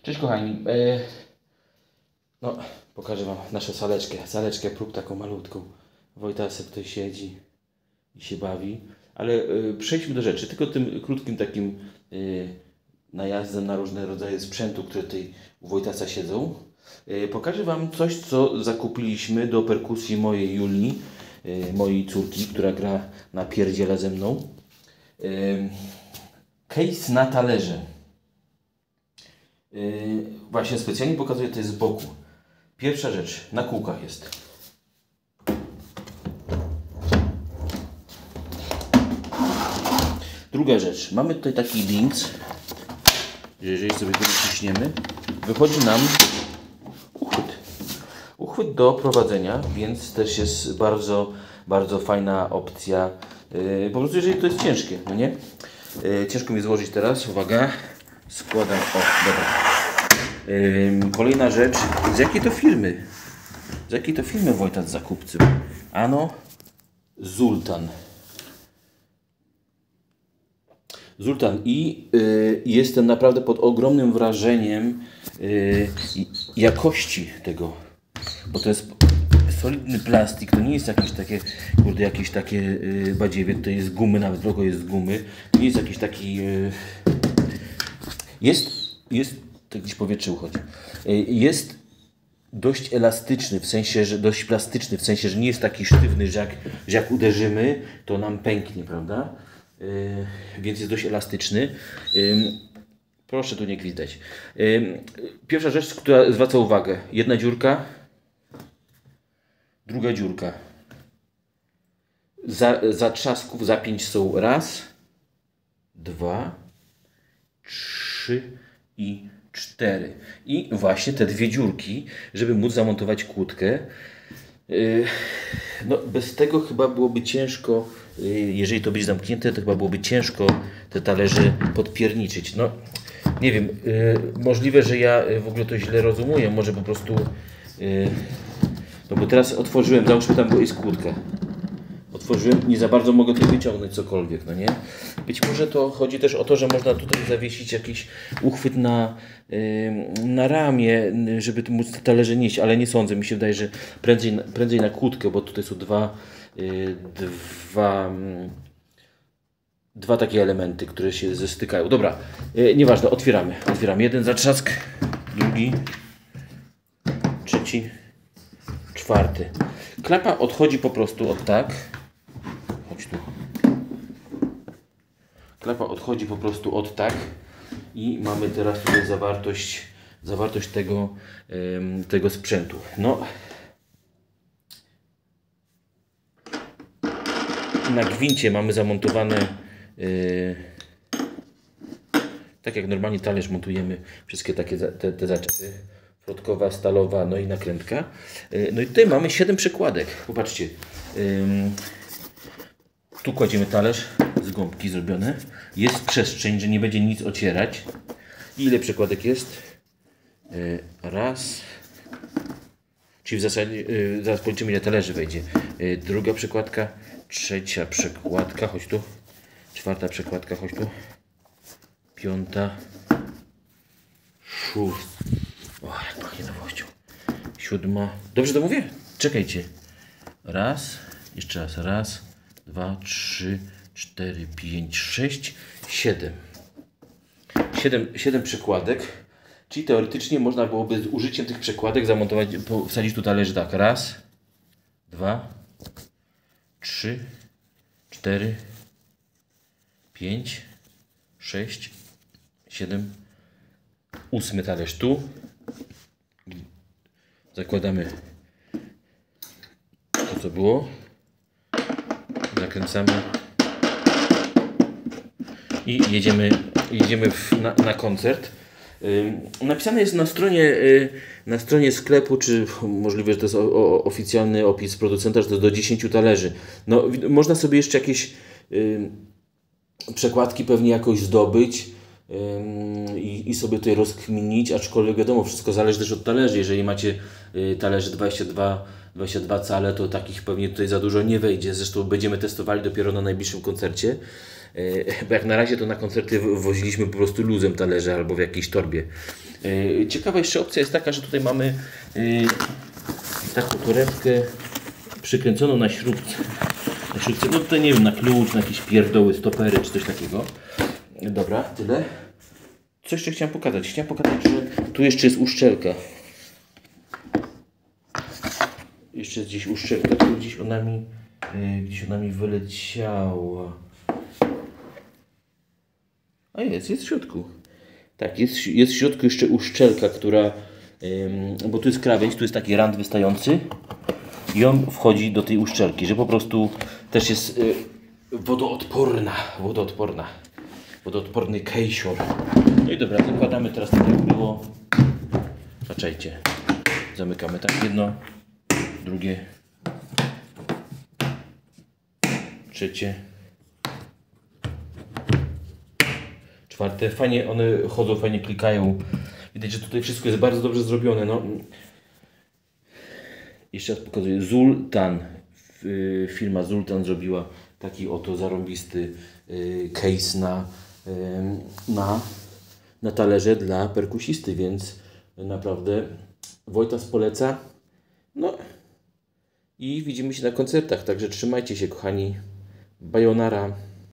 Cześć kochani, no pokażę wam naszą saleczkę prób taką malutką. Wojtasek tutaj siedzi i się bawi, ale przejdźmy do rzeczy, tylko tym krótkim takim najazdem na różne rodzaje sprzętu, które tutaj u Wojtasa siedzą. Pokażę wam coś, co zakupiliśmy do perkusji mojej Julii, mojej córki, która gra na pierdziele ze mną. Case na talerze. Właśnie specjalnie pokazuję to z boku. Pierwsza rzecz, na kółkach jest. Druga rzecz, mamy tutaj taki links, że jeżeli sobie go wyciśniemy, wychodzi nam uchwyt do prowadzenia, więc też jest bardzo, bardzo fajna opcja. Po prostu jeżeli to jest ciężkie, no nie? Ciężko mi złożyć teraz, uwaga, składam, o, dobra. Kolejna rzecz, z jakiej to firmy? Z jakiej to firmy Wojtas zakupcy? Ano, Zultan. I jestem naprawdę pod ogromnym wrażeniem jakości tego, bo to jest solidny plastik, to nie jest jakieś takie badziewie, to jest gumy, nawet logo jest z gumy, nie jest jakiś taki, jest to gdzieś powietrze uchodzi, jest dość elastyczny, w sensie, że dość plastyczny, w sensie, że nie jest taki sztywny, że jak uderzymy, to nam pęknie, prawda? Więc jest dość elastyczny. Proszę tu nie gwizdać. Pierwsza rzecz, która zwraca uwagę. Jedna dziurka, druga dziurka. Zatrzasków, zapięć są raz, dwa, trzy i cztery. I właśnie te dwie dziurki, żeby móc zamontować kłódkę. No, bez tego chyba byłoby ciężko, jeżeli to będzie zamknięte, to chyba byłoby ciężko te talerze podpierniczyć. No, nie wiem, możliwe, że ja w ogóle to źle rozumuję, może po prostu, no bo teraz otworzyłem, załóżmy tam jest kłódka. Otworzyłem, nie za bardzo mogę tu wyciągnąć cokolwiek, no nie? Być może to chodzi też o to, że można tutaj zawiesić jakiś uchwyt na ramię, żeby móc te talerze nieść, ale nie sądzę. Mi się wydaje, że prędzej na kłódkę, bo tutaj są dwa takie elementy, które się zestykają. Dobra, nieważne, otwieramy. Jeden zatrzask, drugi, trzeci, czwarty. Klapa odchodzi po prostu od tak. Chodź tu. Klapa odchodzi po prostu od tak i mamy teraz tutaj zawartość tego sprzętu. No, na gwincie mamy zamontowane tak jak normalnie talerz montujemy wszystkie takie te zaczepy. Frotkowa, stalowa, no i nakrętka. No i tutaj mamy 7 przekładek. Popatrzcie. Tu kładziemy talerz z gąbki zrobione. Jest przestrzeń, że nie będzie nic ocierać. I ile przekładek jest? Raz. Czyli w zasadzie, zaraz policzymy ile talerzy wejdzie. Druga przekładka, trzecia przekładka, chodź tu. Czwarta przekładka, chodź tu. Piąta. Szósta. O, jak pachnie nowością. Siódma. Dobrze to mówię? Czekajcie. Raz. Jeszcze raz. Raz, dwa, trzy, cztery, pięć, sześć, siedem. Siedem przekładek. Czyli teoretycznie można byłoby z użyciem tych przekładek zamontować, wsadzić tu talerz tak. Raz, dwa, trzy, cztery, pięć, sześć, siedem. 8 talerz tu. Zakładamy to, co było. Zakręcamy. I jedziemy na koncert. Napisane jest na stronie sklepu, czy możliwe, że to jest oficjalny opis producenta, że to jest do 10 talerzy. No, można sobie jeszcze jakieś przekładki pewnie jakoś zdobyć. I sobie tutaj rozkminić, aczkolwiek wiadomo, wszystko zależy też od talerzy. Jeżeli macie talerze 22 cale, to takich pewnie tutaj za dużo nie wejdzie. Zresztą będziemy testowali dopiero na najbliższym koncercie. Bo jak na razie to na koncerty woziliśmy po prostu luzem talerze albo w jakiejś torbie. Ciekawa jeszcze opcja jest taka, że tutaj mamy taką torebkę przykręconą na śrubce. No tutaj nie wiem, na klucz, na jakieś pierdoły, stopery czy coś takiego. Dobra, tyle. Co jeszcze chciałem pokazać? Chciałem pokazać, że tu jeszcze jest uszczelka. Jeszcze jest gdzieś uszczelka, tu gdzieś ona mi wyleciała. A jest w środku. Tak, jest w środku jeszcze uszczelka, która, bo tu jest krawędź, tu jest taki rand wystający i on wchodzi do tej uszczelki, że po prostu też jest wodoodporny kejsior. No i dobra, zakładamy teraz tak jak było. Zaczajcie. Zamykamy tak jedno, drugie, trzecie, czwarte. Fajnie one chodzą, fajnie klikają. Widać, że tutaj wszystko jest bardzo dobrze zrobione. No. Jeszcze raz pokazuję. Zultan. Firma Zultan zrobiła taki oto zarąbisty case na talerze dla perkusisty, więc naprawdę Wojtas poleca. No i widzimy się na koncertach, także trzymajcie się, kochani. Bajonara.